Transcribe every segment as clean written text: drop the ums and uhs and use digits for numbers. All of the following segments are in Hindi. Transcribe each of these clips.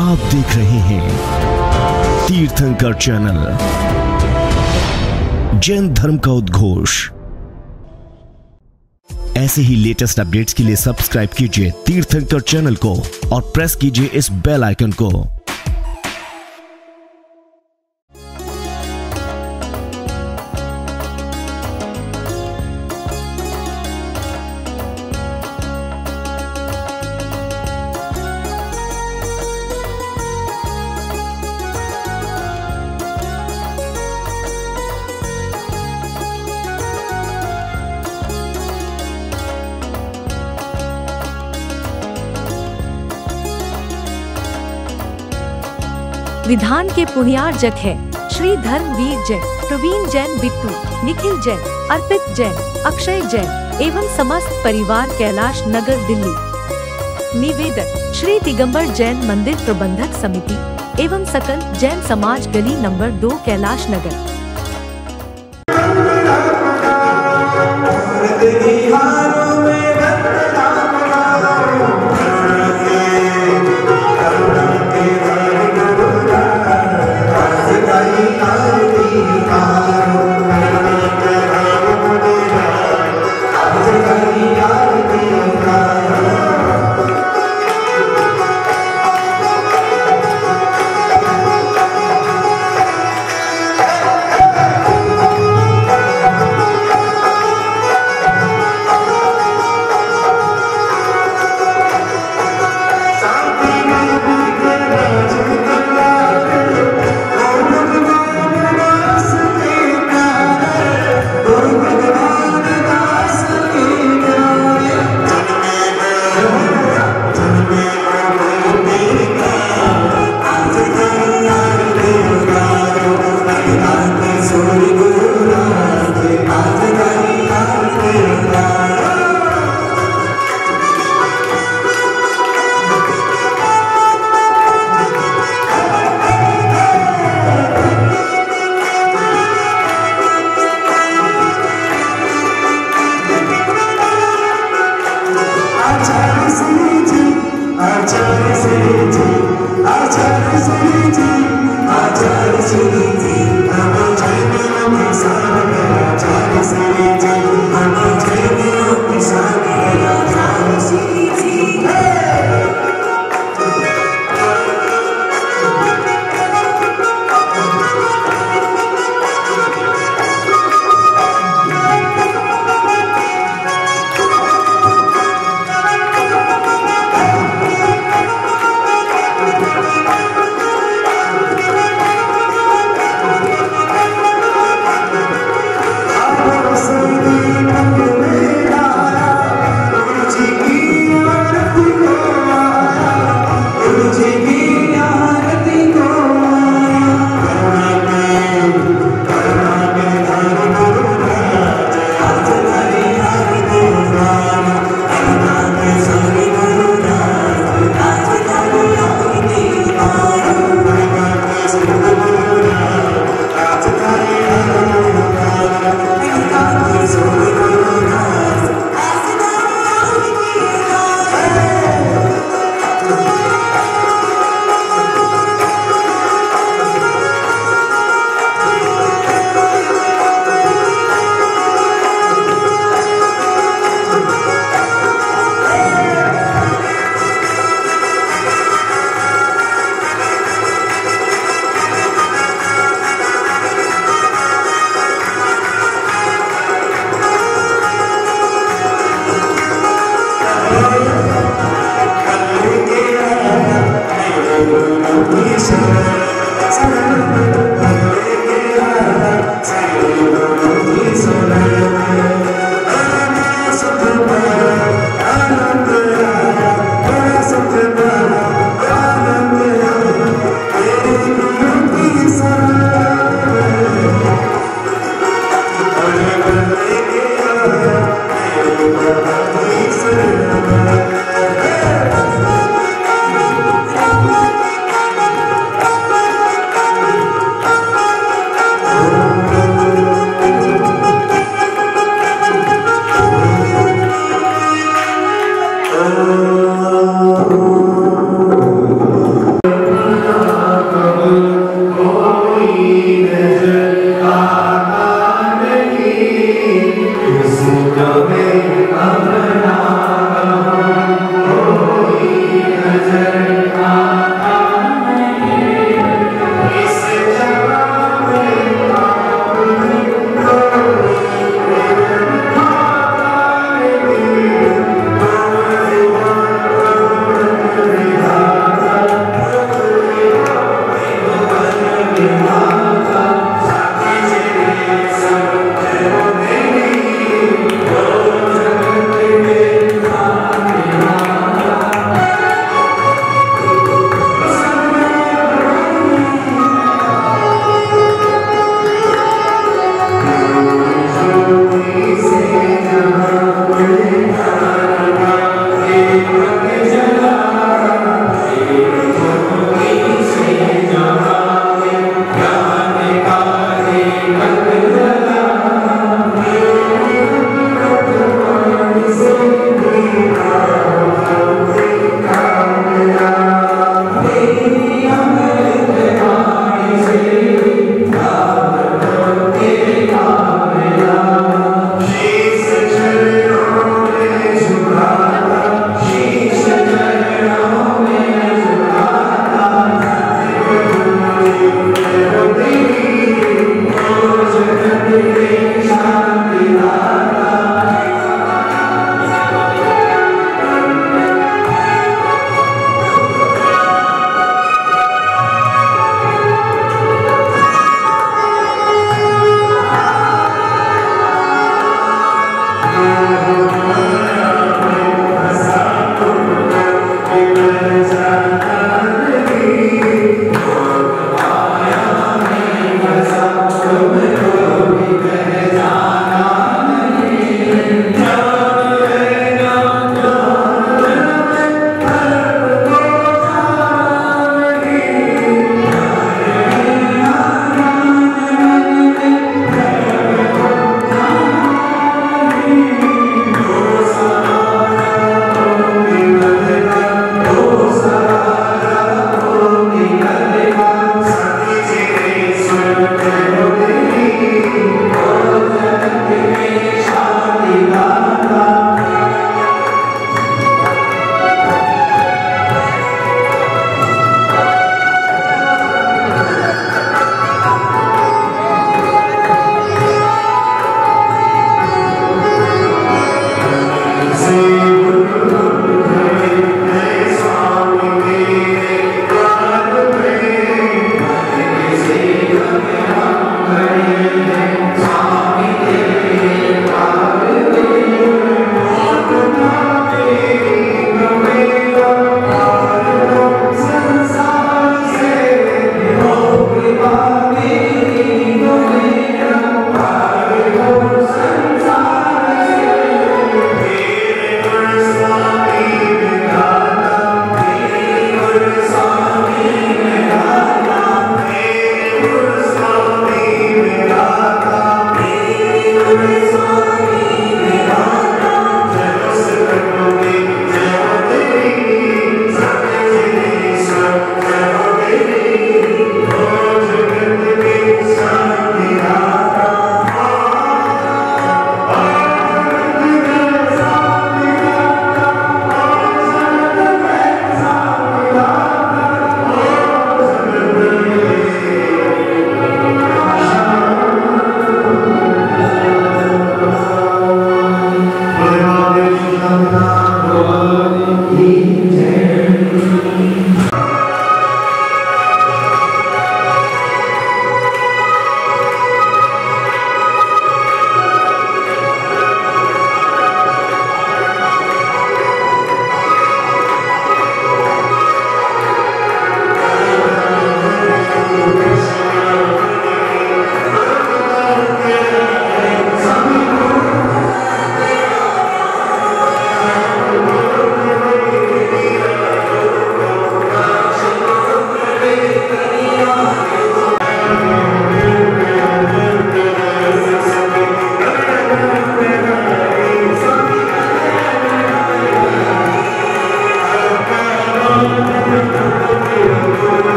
आप देख रहे हैं तीर्थंकर चैनल, जैन धर्म का उद्घोष। ऐसे ही लेटेस्ट अपडेट्स के लिए सब्सक्राइब कीजिए तीर्थंकर चैनल को और प्रेस कीजिए इस बेल आइकन को। विधान के पुण्यार्जक है श्री धर्मवीर जैन, प्रवीण जैन, बिट्टू, निखिल जैन, अर्पित जैन, अक्षय जैन एवं समस्त परिवार कैलाश नगर दिल्ली। निवेदक श्री दिगंबर जैन मंदिर प्रबंधक समिति एवं सकल जैन समाज, गली नंबर 2, कैलाश नगर।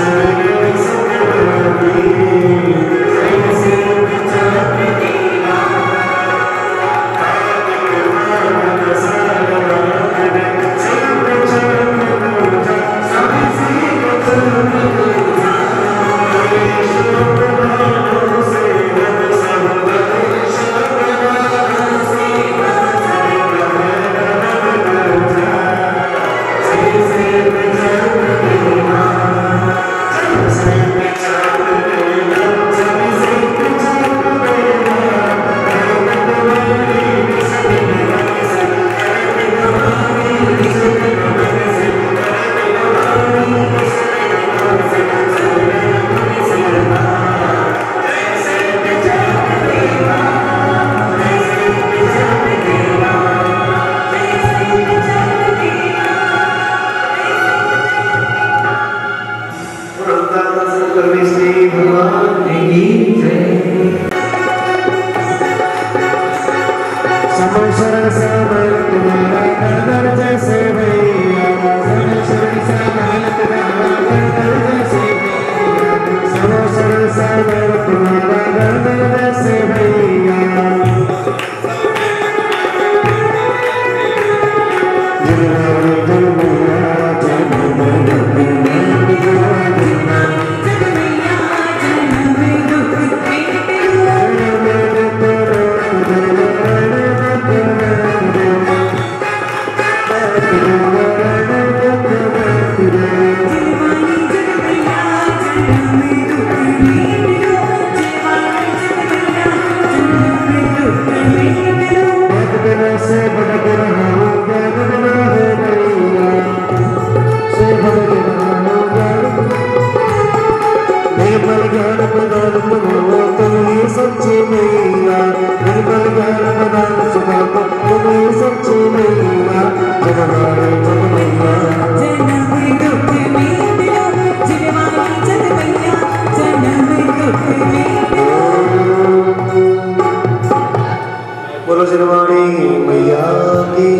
बोलो जिनवाणी मैया की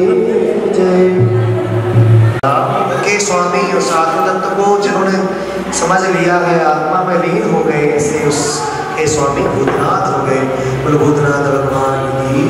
जय। के स्वामी और साधु तत्व को जिन्होंने समझ लिया है, आत्मा में लीन हो गए, ऐसे उस के स्वामी भूतनाथ हो गए। बोलो भूतनाथ भगवान की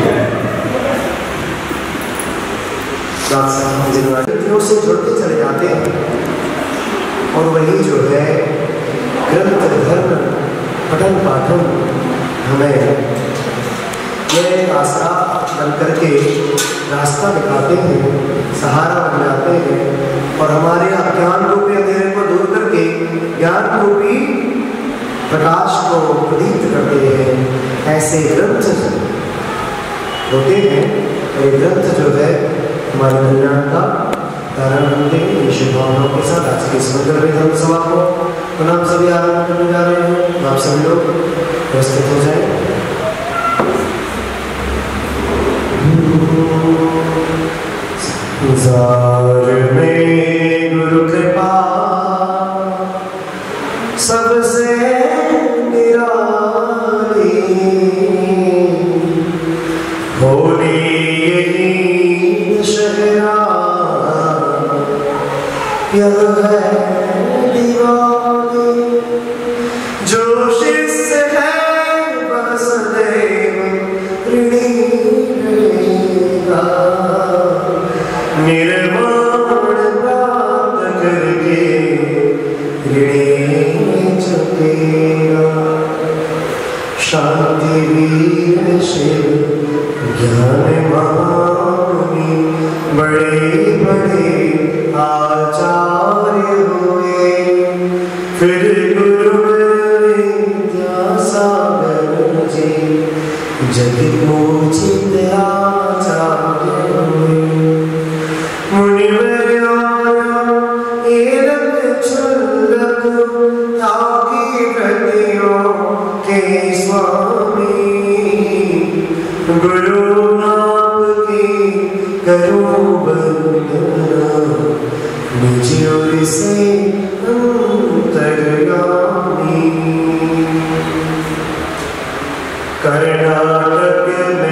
जिनवाणी से जुड़ते चले जाते हैं और वही जो है ग्रंथ धर्म पठन पाठन हमें ये आसरा बन करके रास्ता दिखाते हैं, सहारा बन जाते हैं और हमारे अज्ञान रूपी अंधेरे को दूर करके ज्ञान रूपी प्रकाश को प्रदीप्त करते हैं। ऐसे ग्रंथ होते हैं और ये ग्रंथ जो है हमारे कल्याण का कारण बनते हैं। ये शुभ भावनाओं के साथ आज की सुंदर धर्म सभा को तो हम सभी आरम्भ करने जा रहे हैं। आप सभी लोग व्यवस्थित हो जाए। जार में गुरु कृपा सबसे निराली होली यही शहरा यह है दीवानी जो शिष्य है वसुदेव ऋणी निर्वाण प्राप्त करके ऋणी चुकेगा। शांति वीर शिव ज्ञान महामुनि बड़े बड़े आचार्य हुए, फिर गुरु विद्यासागर जी जगत मोचित आचार्य हुए। गुरु नाम की करो वंदना निज ओर से अंतर्गामी। कर्नाटक में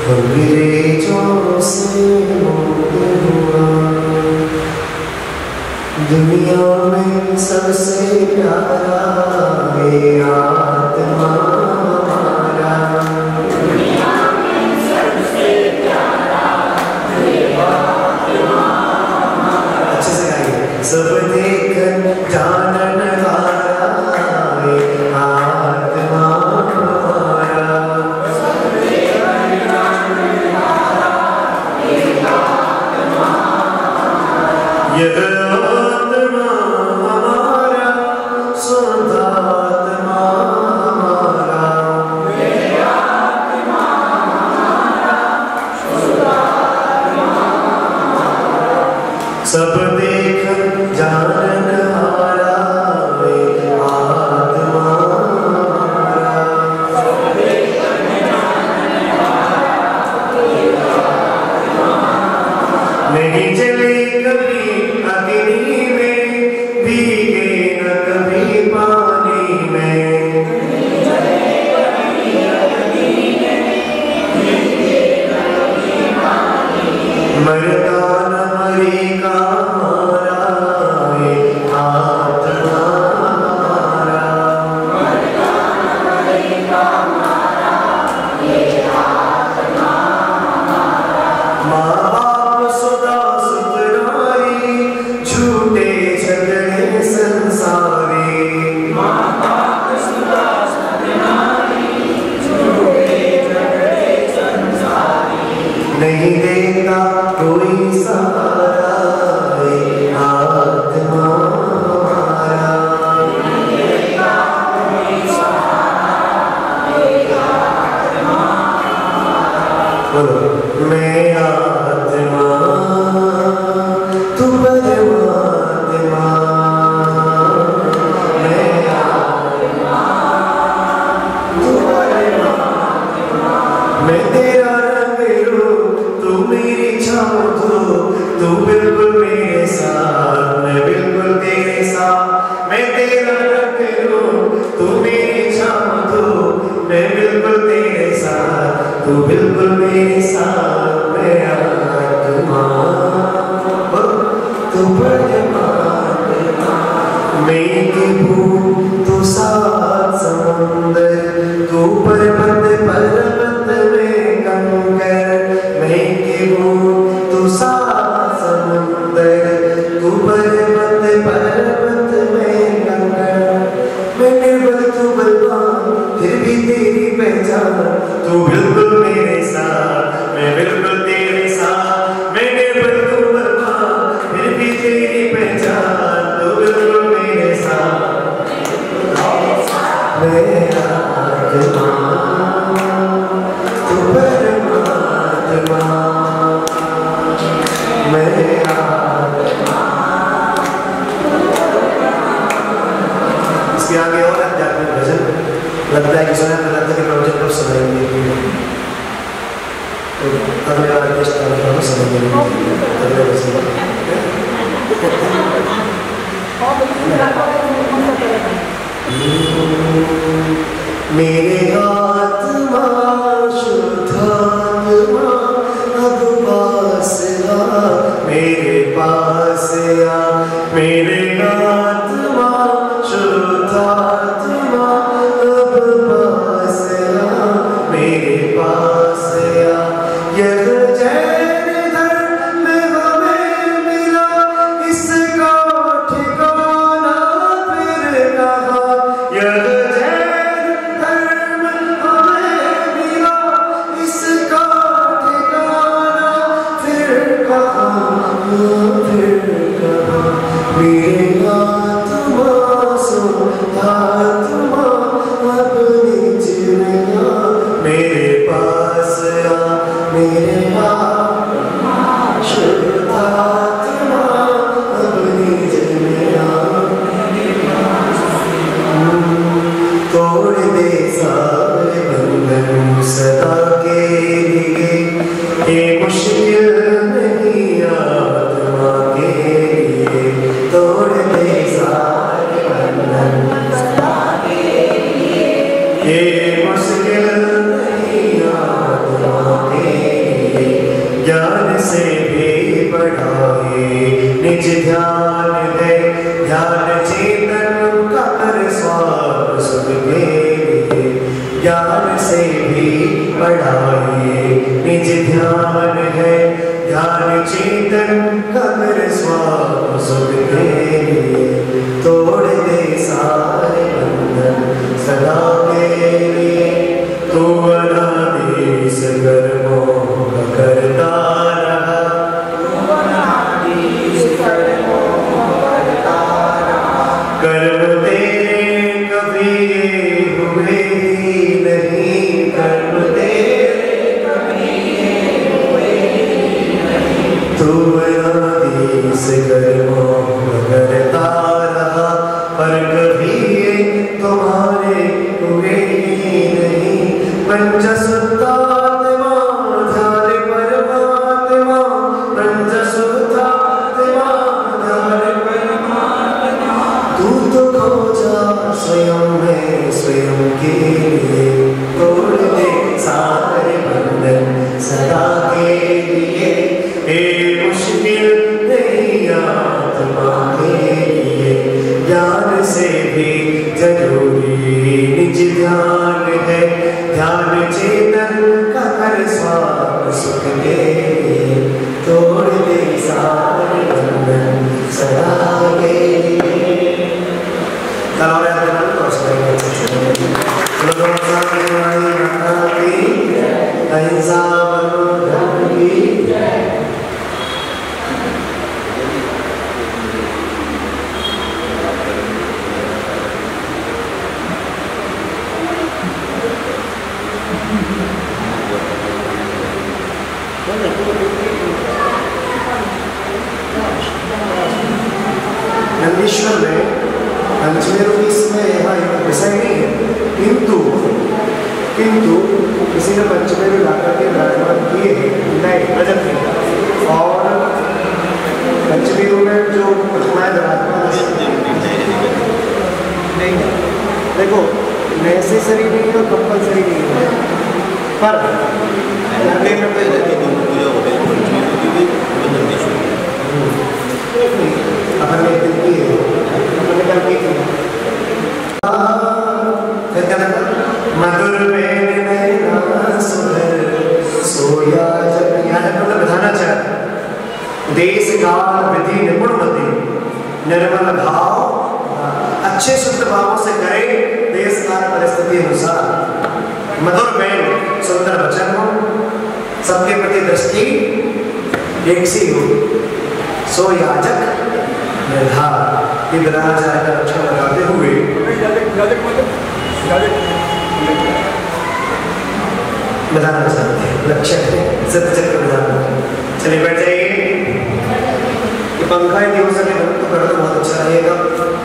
अंग्रेजों से मुक्त हुआ, दुनिया में सबसे प्यारा है आत्मा हमारा, दुनिया में सबसे प्यारा है आत्मा हमारा। अच्छे से गाइए। सब देख जानन हारा है आत्मा हमारा, सब देख जानन हारा है आत्मा हमारा। यह सब देख जानन हारा है आत्मा हमारा, सब देख जानन हारा है आत्मा हमारा। नहीं चले कभी अग्नि में, भीगे न कभी पानी में, नहीं चले कभी अग्नि में, भीगे न कभी पानी में। मरता न मरेगा हमारा है आत्मा हमारा, मरता न मरेगा हमारा है आत्मा हमारा। माँ बाप सुधा सुतराई, झूठे झगड़े संसारी, माँ बाप सुधा सुतराई, झूठे झगड़े संसारी। नहीं देता कोई सहारा है आत्मा हमारा, नहीं देता कोई सहारा है आत्मा हमारा। बोलो मैं आत्मा तू परमात्मा, मैं आत्मा तू परमात्मा। मैं तेरा रंग रूप तू मेरी छाँव तू, तू बिल्कुल मेरे साथ मैं बिल्कुल तेरे साथ। मैं तेरा रंग रूप तू मेरी छाँव तू, मैं बिल्कुल तेरे साथ, तू बिल्कुल मेरे साथ। मैं आत्मा तू परमात्मा, मैं की भूख तू सात समुंदर, तू पर्वत पर्वत में कंकर। मैं की भूख तू सात समुंदर, तू पर्वत पर्वत में कंकर। मैं निर्बल तू बलवान, फिर भी तेरी पहचान, तू बिल्कुल मेरे साथ मैं बिल्कुल तेरे साथ। मैं निर्बल तू बलवान, फिर भी तेरी पहचान, तू बिल्कुल मेरे साथ। मैं आत्मा तू परमात्मा, मैं आत्मा। इसके आगे और आध्यात्मिक भजन लगता है कि सुना लगता है कि प्रवचन कब सुनाएंगे, तो अगले वाले समझेंगे अगले भजन। मेरे आत्मा शुद्धात्मा अब पास आ, मेरे पास आ। मेरे आत्मा शुद्धात्मा अब पास आ, मेरे पास आ। यह जैन धर्म हमें मिला, इसका ठिकाना फिर कहाँ। यह जैन धर्म निज ध्यान है ध्यान चेतन का कर स्वाप सुख के लिए ज्ञान से भी बढ़ाइए निज ध्यान है ध्यान चेतन का कर स्वाप सुख के लिए तोड़ दे सारे बंधन सदा के लिए तू अनादि सगर मोह करता रहा कर्म तेरे कभी हुए ही नहीं कर्म तेरे कभी हुए ही नहीं तू अनादि सगर मोह करता रहा पर कभी तुम्हारे हुए ही नहीं पंचसुत्तात्मा ध्यान परमात्मा पंचसुत्तात्मा ध्यान परमात्मा तू तो खोजा स्वयं में स्वयं के लिए तोड़ दे सारे बंधन सदा के लिए ए मुश्किल नहीं आत्मा के लिए ज्ञान से भी जरूरी निज ध्यान है ध्यान चेतन का कर स्वाप सुख के लिए तोड़ दे सारे बंधन सदा के लिए अहिंसा बनो धर्म की नंदीश्वर में पंचमेरु इसमें यहाँ विषय नहीं है किंतु किसी ने पंचमेरु लाकर के विराजमान किए नहीं रजत में और पंचमेरु में जो प्रतिमाएं विराजमान नहीं देखो नेसेसरी नहीं है और कंपल्सरी नहीं है पर अपन ने कल की है अपन ने कल की थी मधुर में नैना सुधर सोया जब यहाँ तक मतलब बताना चाहे देश काल विधि निपुण मति निर्मल भाव अच्छे शुद्ध भावों से करे देश काल परिस्थिति अनुसार मधुर में सुंदर वचन हो सबके प्रति दृष्टि एक सी हो सो याजक निर्धार ये विधानाचार्य का लक्षण लगाते हुए बताना चाहते हैं लक्ष्य है सत्य चक्र विधान चलिए बैठ जाइए ये पंखा ही हो सके तो कर तो बहुत अच्छा रहेगा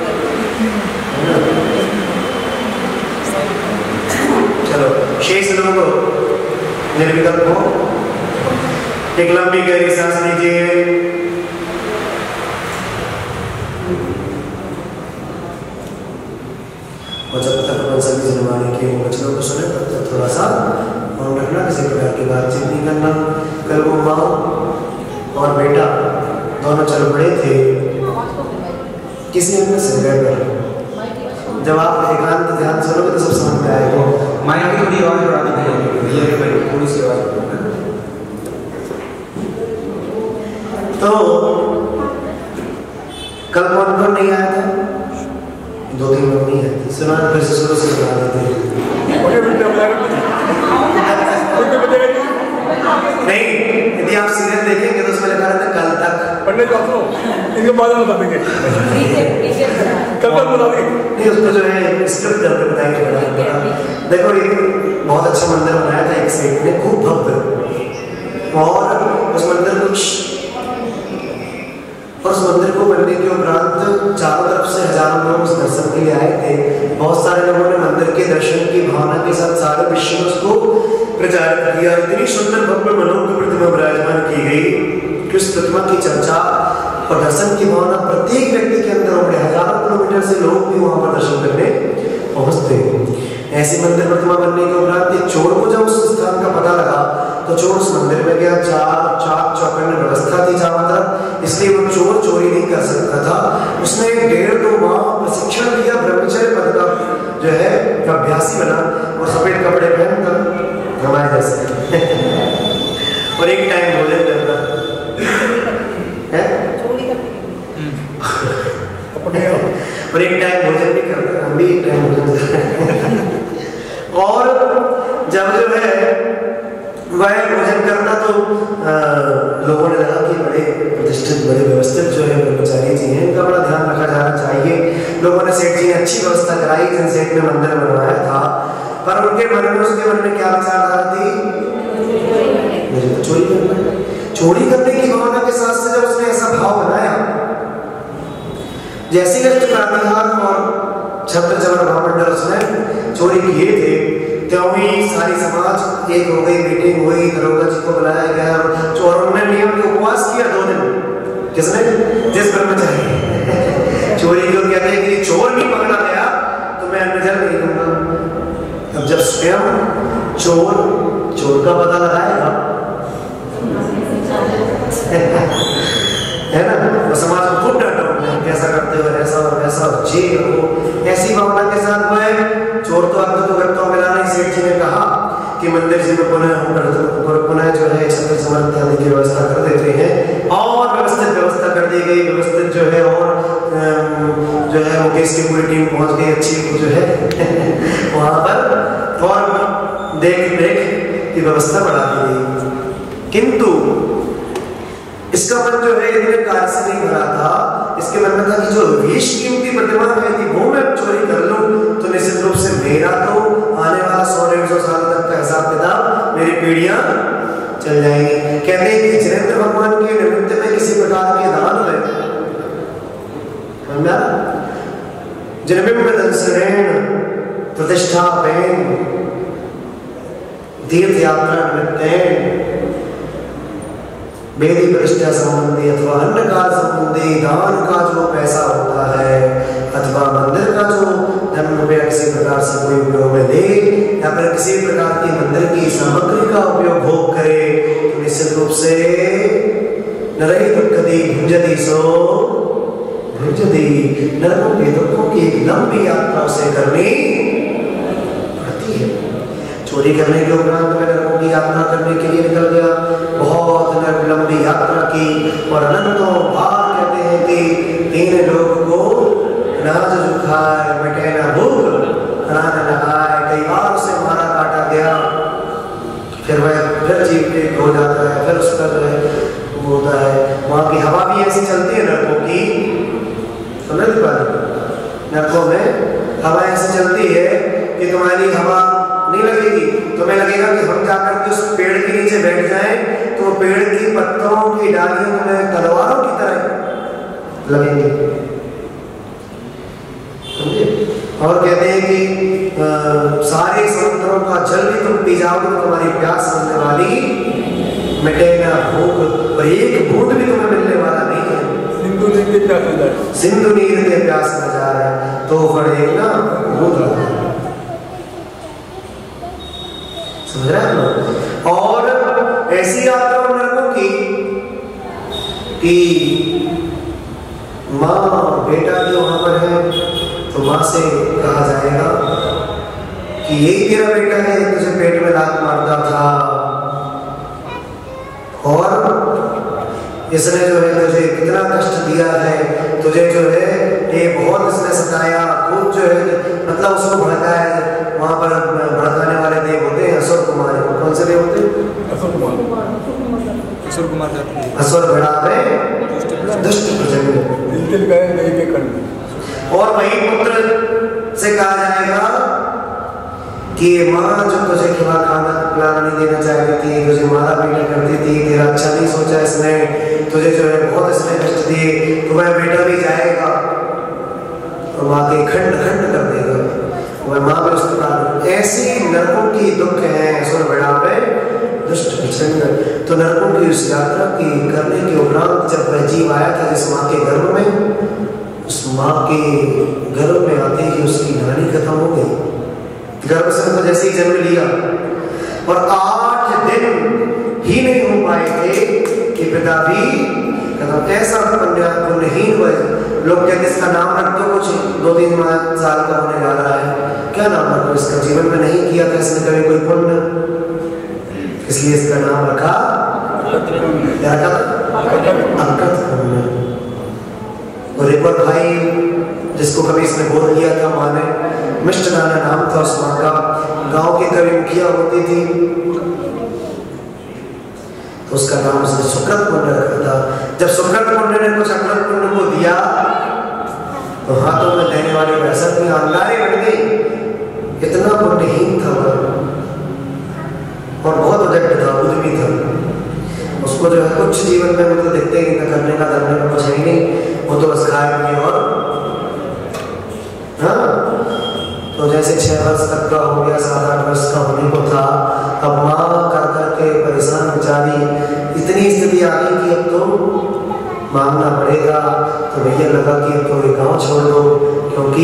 चलो शेष लोग निर्विकल्प हो एक लंबी गहरी सांस लीजिए और जब तक अपन सभी जमाने के वचनों को सुने तब तक थोड़ा सा मौन रखना किसी प्रकार की बातचीत नहीं करना कल वो माँ और बेटा दोनों चल पड़े थे किसी ने सिर पर जब आप एकांत ध्यान सुनोगे तो सब समझ में आएगा माइक की थोड़ी आवाज बढ़ा दी भैया थोड़ी सी आवाज तो कल कौन नहीं आया था 2-3 लोग नहीं है सुना फिर से शुरू से सुना देते नहीं यदि आप सीरियल देखेंगे तो उसमें लिखा रहता है कल तक पंडित इनके बाद में बता देंगे कल तक बता देंगे नहीं उसको जो है स्क्रिप्ट करके बताएंगे देखो ये बहुत अच्छा मंदिर बनाया था एक साइड में खूब भव्य और उस मंदिर को और उस मंदिर को बनने के उपरांत चारों तरफ से हजारों लोग उस दर्शन के लिए आए थे बहुत सारे लोगों ने मंदिर के दर्शन की भावना के साथ सारे विश्व में उसको प्रचारित किया इतनी सुंदर भव्य मनोहर की प्रतिमा विराजमान की गई कि उस प्रतिमा की चर्चा और दर्शन की भावना प्रत्येक व्यक्ति के अंदर उमड़े हजारों किलोमीटर से लोग भी वहां पर दर्शन करने पहुंचते ऐसी मंदिर प्रतिमा बनने के उपरांत एक चोर को जब उस स्थान का पता लगा तो चोर उस मंदिर में गया, चाक चौकन्नी व्यवस्था थी चारों तरफ, इसलिए वो चोर चोरी नहीं कर सकता था। उसने 1.5-2 माह प्रशिक्षण लिया, ब्रह्मचर्य पद का जो है अभ्यासी बना और सफेद कपड़े पहनकर हमारे जैसे और एक टाइम भोजन करता है और एक टाइम भोजन भी करते, हम भी एक टाइम भोजन करते और जब जो है वह भोजन करना तो लोगों ने लगा कि बड़े प्रतिष्ठित बड़े व्यवस्थित जो है ब्रह्मचारी जी हैं, इनका बड़ा ध्यान रखा जाना चाहिए। लोगों ने सेठ जी ने अच्छी व्यवस्था कराई, जिन सेठ ने मंदिर बनवाया था, पर उनके मन में उसके मन में क्या विचारधारा थी, मुझे तो चोरी करना है। चोरी करने की भावना के साथ से जब उसने ऐसा भाव बनाया, जैसे ही प्रातिहार और छत्र चवर महामंडल उसने चोरी किए थे, त्यों ही सारी समाज एक हो गई, मीटिंग हुई, दरोगा जी को बुलाया गया और चोरों ने नियम के उपवास किया 2 दिन। किसने? जिस ब्रह्मचारी चोरी को कहते हैं कि चोर नहीं पकड़ा गया तो मैं नजर नहीं दूंगा। अब जब स्वयं चोर का पता लगाएगा है ना, वो समाज को खूब डांटा, कैसा करते हो, ऐसा और वैसा और जी वो ऐसी भावना के साथ वह चोर तो अंत तो करता मिला नहीं। सेठ जी ने कहा कि मंदिर जी में पुनः जो है छत्र समर्थ आदि की व्यवस्था कर देते हैं और व्यवस्था कर दी गई, व्यवस्थित जो है और जो है मुकेश की पूरी टीम पहुंच गई अच्छी जो है वहां पर और देख की व्यवस्था बढ़ा दी गई। किंतु इसका मन जो है इतने कार्य से नहीं भरा था, इसके मन में था कि जो विश कीमती प्रतिमा है कि वो मैं चोरी कर लूं तो निश्चित रूप से मेरा तो आने वाला 100-150 साल तक का हिसाब किताब मेरी पीढ़ियां चल जाएंगी। कहते हैं कि जिनेंद्र भगवान के निमित्त में किसी प्रकार के दान हुए, समझा, जिनमें दंसरेण प्रतिष्ठा पेन तीर्थ यात्रा निमित्तेन वेदी प्रतिष्ठा संबंधी अथवा अन्न का संबंधी दान का जो पैसा होता है अथवा मंदिर का जो धन रुपया किसी प्रकार से कोई उपयोग में दे या फिर किसी प्रकार की मंदिर की सामग्री का उपयोग भोग करे तो निश्चित रूप से नरई दुखदी भुंजति सो भुंजति, नरकों के दुखों की एक लंबी यात्रा उसे करनी पड़ती है। चोरी करने के उपरांत में नरकों की यात्रा करने के लिए निकल गया, बहुत लंबी यात्रा की और अनंतों बार कहते हैं कि 3 लोग को नाज जुखाए मिटे ना भूख प्राण नहाए, कई बार उसे मारा काटा गया, फिर वह फिर जीव के हो जाता है, फिर उसका जो है वो होता है। वहाँ की हवा भी ऐसी चलती है नरकों की, समझ पाए, नरकों में हवा ऐसी चलती है कि तुम्हारी हवा नहीं लगेगी, तुम्हें लगेगा कि हम जाकर के उस पेड़ के नीचे बैठ जाएं तो पेड़ की पत्तों की डालियां तुम्हें तलवारों की तरह लगेंगी, समझे। और कहते हैं कि सारे समुद्रों का जल भी तुम पी जाओगे तो तुम्हारी प्यास मिलने वाली मिटेगा भूख, और एक बूंद भी तुम्हें मिलने वाला नहीं है। सिंधु नीर के प्यास न जा रहा है तो बड़े ना बूंद, समझ रहे हैं। और ऐसी यात्रा नरकों की कि माँ बेटा भी वहां पर है तो माँ से कहा जाएगा कि यही तेरा बेटा है, तुझे पेट में लात मारता था और इसने जो है तुझे कितना कष्ट दिया है, तुझे जो है ये बहुत इसने सताया, खूब जो है मतलब उसको भड़काया है। वहां पर भड़काने वाले देव होते हैं असुर कुमार, कौन से देव होते हैं? असुर भड़ावे दुष्ट प्रजनन, और वही पुत्र से कहा जाएगा कि माँ जो तुझे खाना पिलाना नहीं देना चाहती थी, तुझे मारा पीटा करती थी, तेरा अच्छा नहीं सोचा इसने, तुझे जो है बहुत इसने कष्ट दिए, तो वह बेटा भी जाएगा और माँ के खंड खंड कर देगा, वह माँ भी उस प्रकार। ऐसी नरकों की दुख है असुर बढ़ावे दुष्ट प्रचंड। तो नरकों की उस यात्रा की करने के उपरांत जब वह जीव आया था जिस माँ के गर्भ में, उस माँ के गर्भ में आते ही उसकी नानी खत्म हो गई, गर्भ से तो जैसे ही जन्म लिया और 8 दिन पिता भी ऐसा पुण्यहीन हुआ। लोग कहते इसका नाम रख दो, कुछ 2-3 साल का होने जा रहा है, क्या नाम रखो इसका, जीवन में नहीं किया था इसने कभी कोई पुण्य, इसलिए इसका नाम रखा अकृत पुण्य। और एक और भाई जिसको कभी इसने बोल दिया था माँ ने, मिष्ट नाना नाम था उस माँ का, गांव की कभी मुखिया होती थी तो उसका नाम उसने सुकृत पुण्य रखा था। जब सुकृत पुण्य ने कुछ अकृत पुण्य को दिया तो हाथों में देने वाली वैसा में अंगारे बन गई। इतना पुण्यहीन था और बहुत उदग्ध था, उद्यमी था। उसको जो है कुछ जीवन में मतलब देखते ही न करने का धरने का कुछ है ही नहीं, वो तो बस खाए पिए और हाँ। तो जैसे 6 वर्ष तक का हो गया, 7-8 वर्ष का होने को था, अब माँ कर करके परेशान बेचारी, इतनी स्थिति आ गई कि अब तो मांगना पड़ेगा। तो भैया लगा कि अब तो ये गाँव छोड़ दो, क्योंकि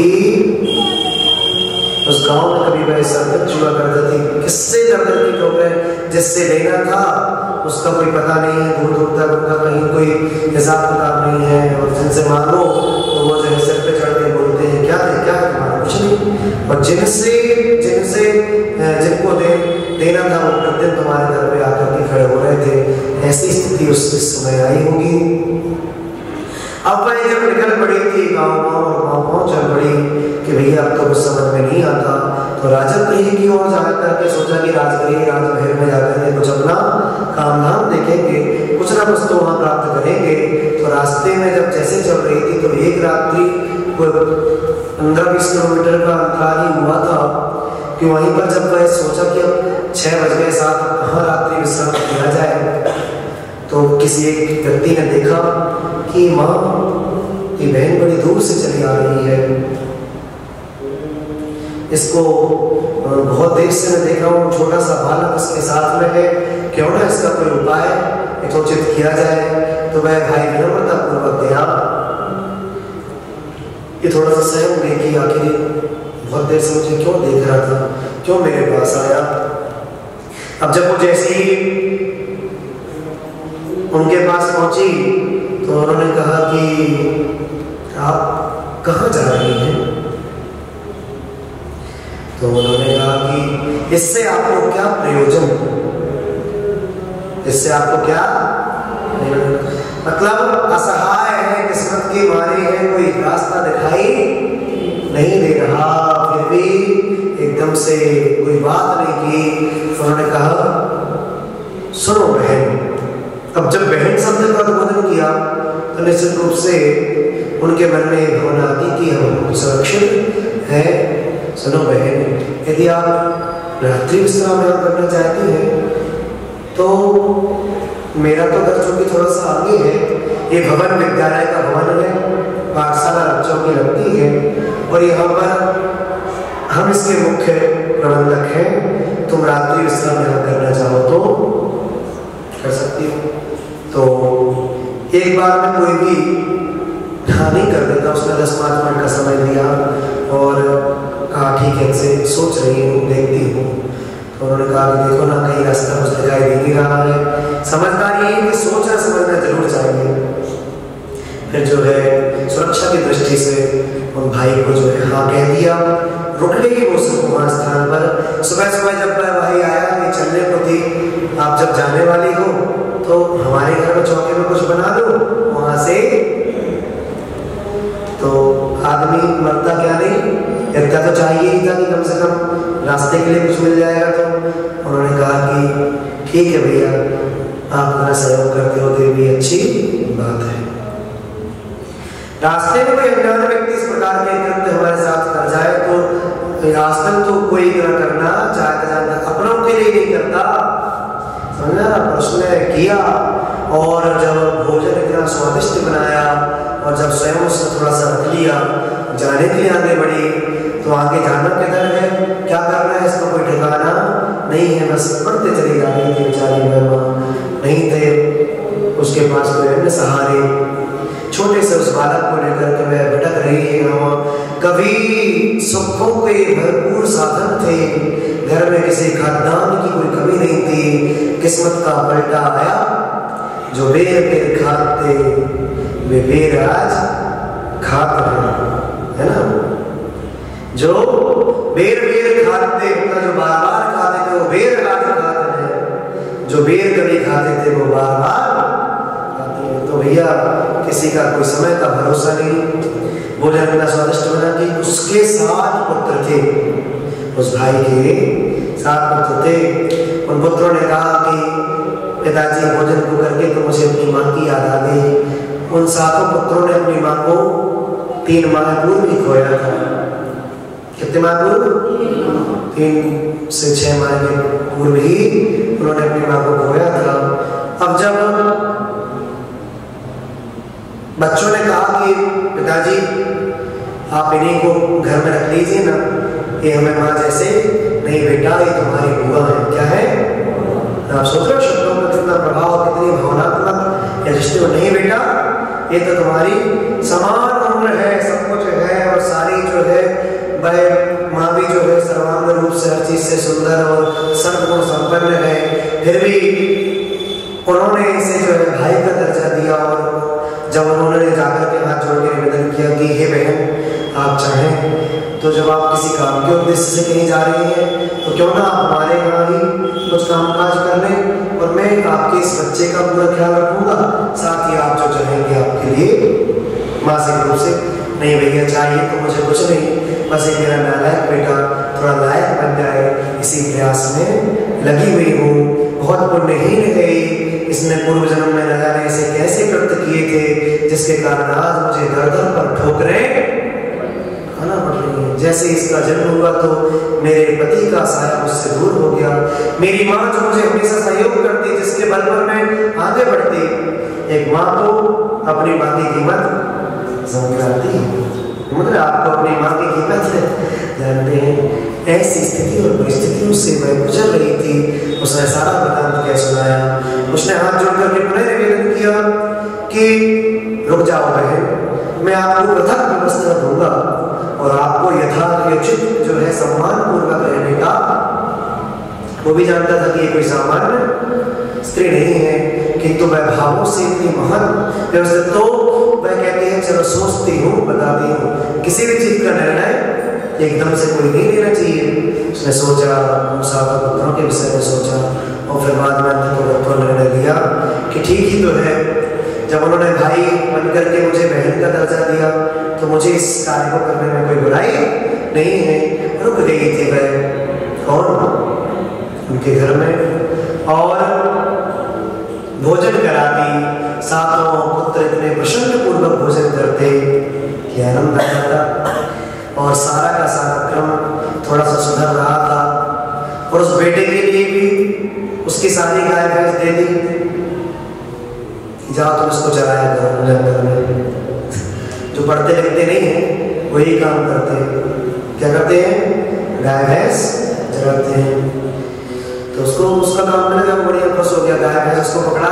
उस गांव में कभी वह संकट चुका करते थे, किससे डरती तो वह जिससे लेना था उसका कोई पता नहीं है, दूर दूर तक उनका कहीं कोई हिसाब किताब नहीं है, और जिनसे मांगो तो वो जो है सिर पे चढ़ के बोलते हैं क्या थे क्या तुम्हारा कुछ नहीं, और जिनसे जिनसे जिनको देना था वो प्रतिदिन तुम्हारे घर पे आकर के खड़े हो रहे थे। ऐसी स्थिति उस समय आई होगी। अब वह जब निकल पड़ी थी गाँव गाँव चल पड़ी कि भैया अब तो कुछ समझ में नहीं आता, तो राजगृह की ओर जाकर के सोचा कि राजगृह राजमहल में जाकर के कुछ अपना काम धाम देखेंगे, कुछ ना कुछ तो वहाँ प्राप्त करेंगे। तो रास्ते में जब जैसे चल रही थी तो एक रात्रि 15-20 किलोमीटर का अंतराल ही हुआ था कि वहीं पर जब वह सोचा कि अब 6 बज गए, 7 कहाँ रात्रि विश्राम किया जाए, तो किसी एक व्यक्ति ने देखा कि माँ की बहन बड़ी दूर से चली आ रही है, इसको बहुत देर से मैं देखा हूँ, छोटा सा बालक उसके साथ में है, क्यों ना इसका कोई उपाय यथोचित किया जाए। तो वह भाई विनम्रता पूर्वक गया, ये थोड़ा सा सहम गई कि आखिर बहुत देर से मुझे क्यों देख रहा था, क्यों मेरे पास आया। अब जब वो जैसे ही उनके पास पहुंची तो उन्होंने कहा कि आप कहाँ जा रही हैं। तो उन्होंने कहा कि इससे आपको क्या प्रयोजन, इससे आपको क्या मतलब असहाय है, किस्मत की मारी है, कोई रास्ता दिखाई नहीं दे रहा, फिर भी एकदम से कोई बात नहीं की। उन्होंने कहा सुनो बहन। अब जब बहन शब्द का उद्बोधन किया तो निश्चित रूप से उनके मन में भावना आती कि हम सुरक्षित हैं। सुनो बहन, यदि आप रात्रि विश्राम यहाँ करना चाहती हैं तो मेरा तो घर चूंकि थोड़ा सा आगे है, ये भवन विद्यालय का भवन है, पाठशाला बच्चों की लगती है और यहाँ पर हम इसके मुख्य प्रबंधक हैं। तुम रात्रि विश्राम यहाँ करना चाहो तो कर सकती हो। तो एक बार में कोई भी हाँ नहीं कर देता, उसने 10-5 मिनट का समय दिया और कहा ठीक है, से सोच रही हूँ, देखती हूँ। तो उन्होंने कहा कि देखो ना, कहीं रास्ता कुछ दिखाई दे नहीं रहा है। समझदार ये है कि सोचना समझना जरूर चाहिए। फिर जो है सुरक्षा की दृष्टि से उन भाई को जो है हाँ कह दिया, रुक गई वो सब वहाँ स्थान पर। सुबह सुबह जब भाई आया कि चलने को थी, आप जब जाने वाली हो तो हमारे घर में चौके में कुछ बना दो वहाँ से। तो आदमी मरता क्या नहीं, इतना तो चाहिए ही था कि कम से कम रास्ते के लिए कुछ मिल जाएगा। तो उन्होंने कहा कि ठीक है भैया, आप अपना सहयोग करते हो तो भी अच्छी बात है। रास्ते में कोई अज्ञात व्यक्ति इस प्रकार के कृत्य हमारे साथ कर जाए तो आजकल तो कोई न करना चाहता जानता, अपनों के लिए नहीं करता, समझा। उसने किया और जब भोजन इतना स्वादिष्ट बनाया और जब स्वयं उसने थोड़ा सा रख लिया, जाने के लिए आगे बढ़ी। तो आगे जाना किधर है, क्या करना है, इसका कोई ठिकाना नहीं है, बस पढ़ते चली जा रही थी बेचारी। नहीं थे उसके पास कोई अन्य सहारे, छोटे से उस बालक को लेकर के वह भटक रही है। और कभी सुखों के भरपूर साधन थे, घर में किसी खाद्यान्न की कोई कमी नहीं थी। किस्मत का पलटा आया जो बेर बेर खाते वे बेर आज खाते हैं, है ना। जो बेर बेर खाते मतलब जो बार बार खाते थे वो बेर आज खाते हैं, जो बेर कभी खाते थे वो बार बार खाते हैं। तो भैया किसी का कोई समय का भरोसा नहीं। भोजन इतना स्वादिष्ट बना कि उसके 7 पुत्र थे, उस भाई के 7 पुत्र थे। उन पुत्रों ने कहा कि पिताजी भोजन को करके तो मुझे अपनी माँ की याद आ गई। उन 7 पुत्रों ने अपनी माँ को 3 माह पूर्व ही खोया था। कितने माह पूर्व? 3 से 6 माह के पूर्व ही उन्होंने अपनी माँ को खोया था। अब जब बच्चों ने कहा कि पिताजी आप इन्हीं को घर में रख लीजिए ना, ये हमें माँ जैसे, नहीं बेटा ये तुम्हारी बुआ है। क्या है? आप सोच रहे हो शब्दों में कितना प्रभाव, कितनी भावनात्मक रिश्ते हो। नहीं बेटा ये तो तुम्हारी समान उम्र है, सब कुछ है, और सारी जो है वह माँ भी जो है सर्वांग रूप से हर चीज से सुंदर और सर्वगुण संपन्न है। फिर भी उन्होंने इसे जो है भाई का दर्जा दिया। और जब उन्होंने जाकर के हाथ जोड़ के निवेदन किया कि हे बहन आप चाहें तो जब आप किसी काम के उद्देश्य से कहीं जा रही हैं तो क्यों ना आप हमारे यहाँ ही कुछ काम काज कर लें, और मैं आपके इस बच्चे का पूरा ख्याल रखूंगा, साथ ही आप जो चाहेंगे आपके लिए मासिक रूप से। नहीं भैया चाहिए तो मुझे कुछ नहीं, बस एक मेरा नालायक बेटा थोड़ा लायक बन जाए, इसी प्रयास में लगी हुई हूँ। बहुत पुण्यहीन है इसने पूर्व जन्म में न जाने ऐसे कैसे कृत्य किए थे जिसके कारण आज मुझे दर दर पर ठोकरें खाना पड़ रही है। जैसे इसका जन्म हुआ तो मेरे पति का साया मुझसे दूर हो गया। मेरी माँ जो मुझे हमेशा सहयोग करती, जिसके बल पर मैं आगे बढ़ती, एक माँ को अपनी माँ की कीमत समझ आती है। मतलब आपको अपनी माँ की कीमत जानते हैं। ऐसी स्थिति और परिस्थितियों से मैं गुजर रही थी। उसने सारा वृतांत क्या सुनाया। उसने हाथ जोड़ करके पुनः निवेदन किया कि रुक जाओ बहन, मैं आपको पृथक व्यवस्था दूंगा और आपको यथायोचित जो है सम्मान पूर्वक रहने का। वो भी जानता था कि ये कोई सामान्य स्त्री नहीं है, किंतु वह भावों से इतनी महत्व व्यवस्थित, तो वह कहती है चलो सोचती हूँ बताती हूँ। किसी भी चीज का निर्णय एकदम से कोई नहीं लेना चाहिए। उसने सोचा, मुसाफिर पुत्रों के विषय में सोचा, और फिर बाद में निर्णय लिया कि ठीक ही तो है। जब उन्होंने भाई बन करके मुझे बहन का दर्जा दिया तो मुझे इस कार्य को करने में कोई बुराई नहीं है। रुक गई थी वह कौन उनके घर में और भोजन कराती। 7 पुत्र इतने प्रसन्न पूर्वक भोजन करते कि आनंद आता था। और सारा का सारा क्रम थोड़ा सा सुधर रहा था। और उस बेटे के लिए भी उसकी सारी गाय भैंस दे दी, जाओ तुम इसको चराया करो जंगल में। जो पढ़ते लिखते नहीं है वही काम करते हैं। क्या करते हैं? गाय भैंस चराते हैं। तो उसको उसका काम मिल गया, बढ़िया खुश हो गया। गाय भैंस उसको पकड़ा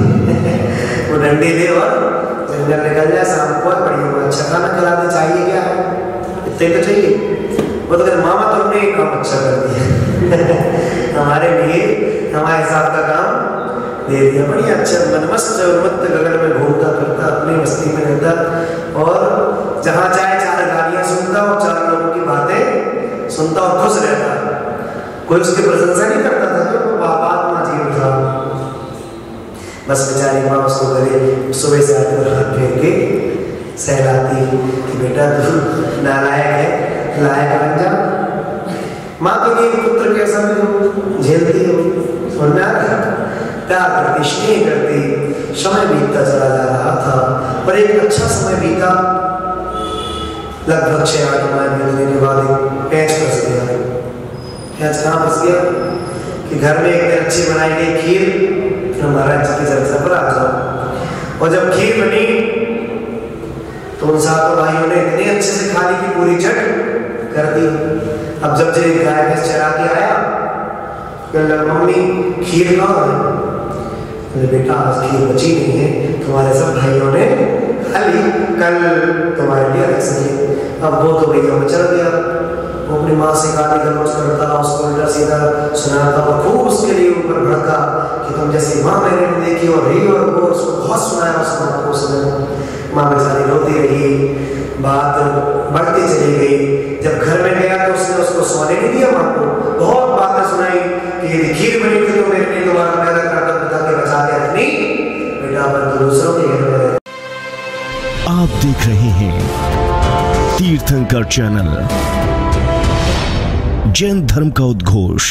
दी वो डंडी ले और जंगल निकल जाए। शाम को बढ़िया अच्छा खाना खिला दे, चाहिए क्या है, इतने तो चाहिए। वो तो मामा तुमने एक काम अच्छा कर दिया हमारे लिए हमारे हिसाब का काम दे दिया। बढ़िया अच्छा मनमस्त उन्मत्त गगन में घूमता फिरता, अपनी मस्ती में रहता, और जहाँ चाहे 4 गालियाँ सुनता और 4 लोगों की बातें सुनता और खुश रहता। कोई उसकी प्रशंसा नहीं करता था, तो बात जीव था। बस बेचारी माँ उसको करे सुबह से आकर हाथ फेर के सहलाती कि बेटा तू नालायक है, लायक बन जा। माँ के लिए पुत्र कैसा भी झेलती हो, समझ में आ रहा है? प्यार करती, स्नेह करती। समय बीतता चला जा रहा था और एक अच्छा समय बीता। लगभग 6-8 माह बीतने के बाद एक पैंच फंस गया। पैंच कहाँ फंस गया कि घर में एक दिन अच्छी बनाई गई खीर, महाराज जी की चर्चा पर आ जाओ। और जब खीर बनी तो उन 7 भाइयों ने इतने अच्छे से खा ली कि पूरी चट कर दी। अब जब जो गाय भैंस चरा के आया, मम्मी खीर कहाँ है? बेटा आज खीर बची नहीं है, तुम्हारे सब भाइयों ने खा ली, कल तुम्हारे लिए रख सके। अब वो तो भैया में चल गया, वो अपनी माँ से गाली गलौज करता, उसको उल्टा सीधा सुनाता और खूब उसके लिए ऊपर भड़का कि तुम जैसी माँ मैंने नहीं देखी, और रही और वो उसको बहुत सुनाया उस माँ को उसने। माँ बेचारी रोती रही, बात बढ़ती चली गई। जब घर में गया तो उसने उसको सोने नहीं दिया, माँ को बहुत बातें सुनाई कि यदि खीर बनी थी तो मेरे लिए तुम्हारा पैदा करता पिता के बचा के रखनी, बेटा पर तो दूसरों के घर में। आप देख रहे हैं तीर्थंकर चैनल, जैन धर्म का उद्घोष।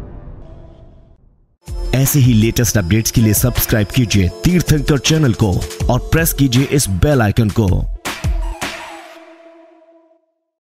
ऐसे ही लेटेस्ट अपडेट्स के लिए सब्सक्राइब कीजिए तीर्थंकर चैनल को और प्रेस कीजिए इस बेल आइकन को।